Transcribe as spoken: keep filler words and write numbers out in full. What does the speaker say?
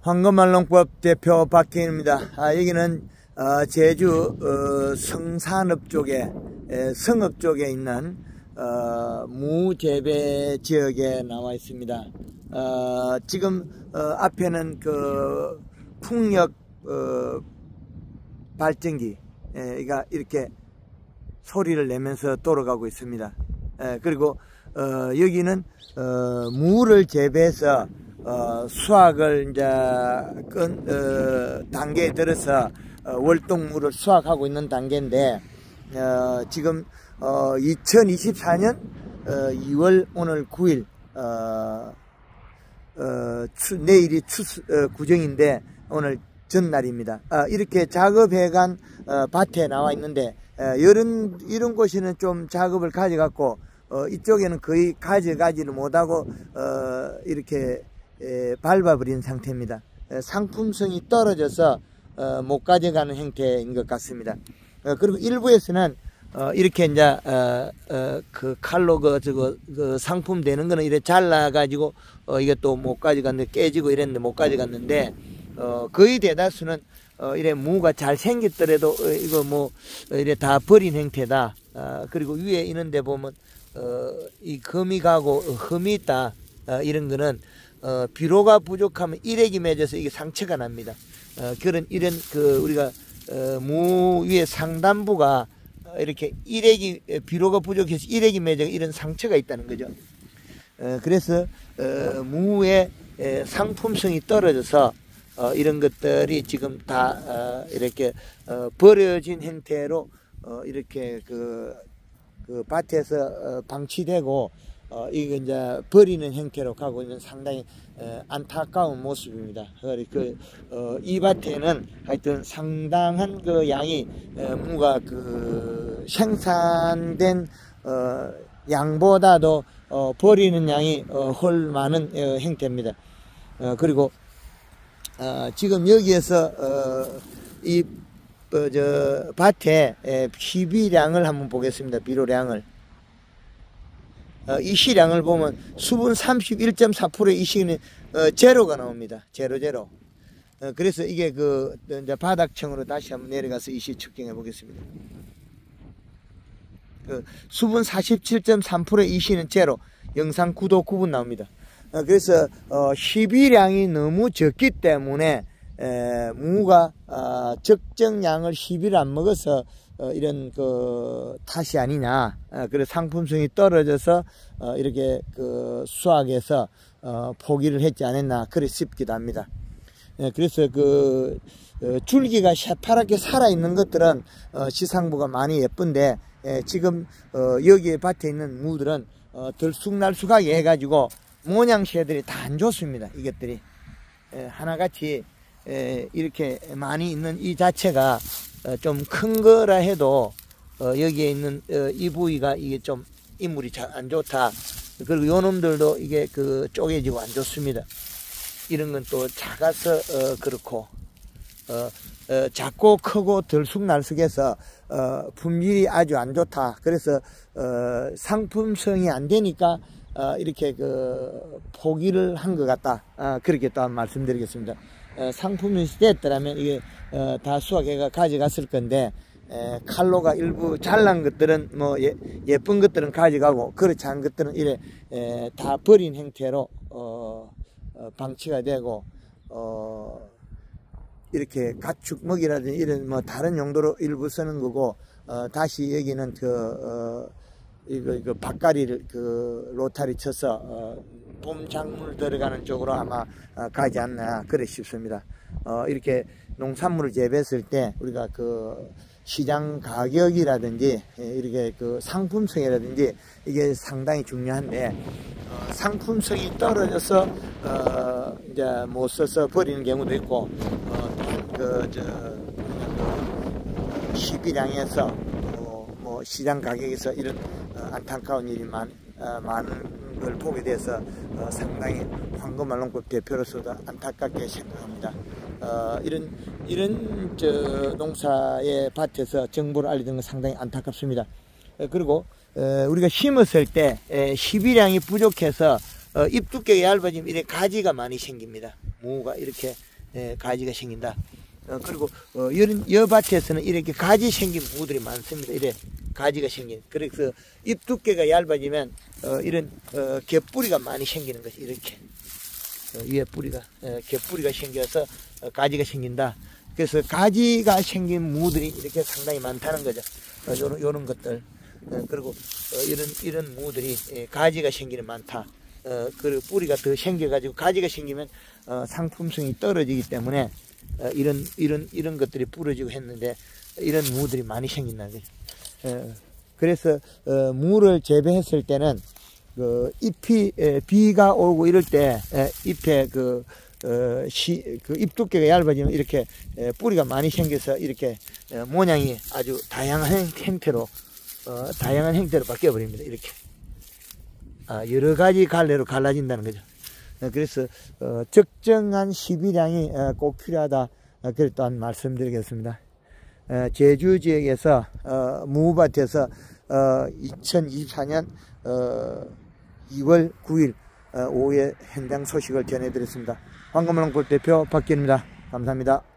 황금말농법 대표 박기인입니다. 아, 여기는 어, 제주 어, 성산읍 쪽에 에, 성읍 쪽에 있는 어, 무재배 지역에 나와 있습니다. 어, 지금 어, 앞에는 그 풍력 어, 발전기 가 이렇게 소리를 내면서 돌아가고 있습니다. 에, 그리고 어, 여기는 어, 무를 재배해서 어, 수확을 이제 끈, 어, 단계에 들어서 어, 월동무를 수확하고 있는 단계인데 어, 지금 어, 이천이십사 년 어, 이월 오늘 구일 어, 어, 추, 내일이 추, 어, 구정인데 오늘 전날입니다. 어, 이렇게 작업해간 어, 밭에 나와 있는데 어, 이런 이런 곳에는 좀 작업을 가져갔고 어, 이쪽에는 거의 가져가지를 못하고 어, 이렇게 에, 밟아버린 상태입니다. 에, 상품성이 떨어져서 어, 못 가져가는 형태인 것 같습니다. 어, 그리고 일부에서는 어, 이렇게 이제 어, 어, 그 칼로 그 저거 그 상품 되는 거는 이렇게 잘라 가지고 어, 이게 또 못 가져갔는데 깨지고 이랬는데 못 가져갔는데 어, 거의 대다수는 어, 이래 무가 잘 생겼더라도 어, 이거 뭐 어, 이래 다 버린 형태다. 어, 그리고 위에 있는데 보면 어, 이 금이 가고 흠이 있다. 어, 이런 거는 어, 비료가 부족하면 일액이 맺어서 이게 상처가 납니다. 어, 그런 이런 그 우리가 어, 무 위에 상단부가 어, 이렇게 일액이 비료가 부족해서 일액이 맺어 이런 상처가 있다는 거죠. 어, 그래서 어, 무의 에, 상품성이 떨어져서 어, 이런 것들이 지금 다 어, 이렇게 어, 버려진 형태로 어, 이렇게 그, 그 밭에서 어, 방치되고 어, 이게 이제 버리는 형태로 가고 있는 상당히 어, 안타까운 모습입니다. 그, 어, 이 밭에는 하여튼 상당한 그 양이 어, 무가 그 생산된 어, 양보다도 어, 버리는 양이 어, 훨 많은 어, 형태입니다. 어, 그리고 어, 지금 여기에서 어, 이 어, 저 밭에 에, 희비량을 한번 보겠습니다. 비료량을. 어, 이 시량을 보면 수분 삼십일 점 사 퍼센트의 이 시는 어, 제로가 나옵니다. 제로 제로. 어, 그래서 이게 그 이제 바닥층으로 다시 한번 내려가서 이 시 측정해 보겠습니다. 그 수분 사십칠 점 삼 퍼센트의 이 시는 제로. 영상 구 도 구 분 나옵니다. 어, 그래서 어, 희비량이 너무 적기 때문에 에, 무가 어, 적정량을 희비를 안 먹어서 어, 이런 그 탓이 아니냐. 어, 그래서 상품성이 떨어져서 어, 이렇게 그 수확에서 어, 포기를 했지 않았나 그래 싶기도 합니다. 예, 그래서 그 어, 줄기가 새파랗게 살아있는 것들은 어, 시상부가 많이 예쁜데 예, 지금 어, 여기에 밭에 있는 무들은 어, 들쑥날쑥하게 해가지고 모양새들이 다 안 좋습니다. 이것들이 예, 하나같이 예, 이렇게 많이 있는 이 자체가 어, 좀 큰 거라 해도 어, 여기에 있는 어, 이 부위가 이게 좀 인물이 잘 안 좋다. 그리고 요 놈들도 이게 그 쪼개지고 안 좋습니다. 이런 건 또 작아서 어, 그렇고 어, 어, 작고 크고 들쑥날쑥해서 어, 품질이 아주 안 좋다. 그래서 어, 상품성이 안 되니까 어, 이렇게 그 포기를 한 것 같다. 어, 그렇게 또 말씀드리겠습니다. 어, 상품이 됐더라면 이게 어, 다 수확해가 가져갔을 건데 에, 칼로가 일부 잘난 것들은 뭐 예, 예쁜 것들은 가져가고 그렇지 않은 것들은 이래 에, 다 버린 형태로 어, 어, 방치가 되고 어, 이렇게 가축 먹이라든지 이런 뭐 다른 용도로 일부 쓰는 거고 어, 다시 여기는 그 어, 이거 이거 밭가리를 그 로타리 쳐서 어, 봄 작물 들어가는 쪽으로 아마 어, 가지 않나 그래 싶습니다. 어, 이렇게 농산물을 재배했을 때 우리가 그 시장 가격이라든지 이렇게 그 상품성이라든지 이게 상당히 중요한데 어, 상품성이 떨어져서 어, 이제 못 써서 버리는 경우도 있고 어, 그 저 희비량에서 어, 뭐 시장 가격에서 이런 어, 안타까운 일이 많, 어, 많은 걸 보게 돼서 어, 상당히 황금말농법 대표로서도 안타깝게 생각합니다. 어, 이런 이런 저 농사의 밭에서 정보를 알려드리는 건 상당히 안타깝습니다. 어, 그리고 어, 우리가 심었을 때 에, 희비량이 부족해서 어, 잎 두께가 얇아지면 이렇게 가지가 많이 생깁니다. 무가 이렇게 예, 가지가 생긴다. 어, 그리고 어, 이런 여밭에서는 이렇게 가지 생긴 무들이 많습니다. 이래 가지가 생긴. 그래서 잎 두께가 얇아지면 어, 이런 어, 갯뿌리가 많이 생기는 것이 이렇게 어, 위에 뿌리가 어, 갯뿌리가 생겨서 어, 가지가 생긴다. 그래서 가지가 생긴 무들이 이렇게 상당히 많다는 거죠. 어, 요런, 요런 것들. 어, 그리고 어, 이런 이런 무들이 예, 가지가 생기는 많다. 어, 그리고 뿌리가 더 생겨가지고 가지가 생기면 어, 상품성이 떨어지기 때문에 어, 이런 이런 이런 것들이 부러지고 했는데 이런 무들이 많이 생긴다는 거죠. 어, 그래서 어, 무를 재배했을 때는 그 잎이 에, 비가 오고 이럴 때 에, 잎에 그 어, 시, 그 잎 두께가 얇아지면 이렇게 에, 뿌리가 많이 생겨서 이렇게 에, 모양이 아주 다양한 형태로 어, 다양한 형태로 바뀌어 버립니다. 이렇게 아, 여러 가지 갈래로 갈라진다는 거죠. 어, 그래서 어, 적정한 시비량이 어, 꼭 필요하다. 어, 그걸 또한 말씀드리겠습니다. 어, 제주 지역에서 어, 무밭에서 어, 이천이십사 년 어, 이월 구일 어, 오후에 현장 소식을 전해드렸습니다. 황금농골 대표 박기현입니다. 감사합니다.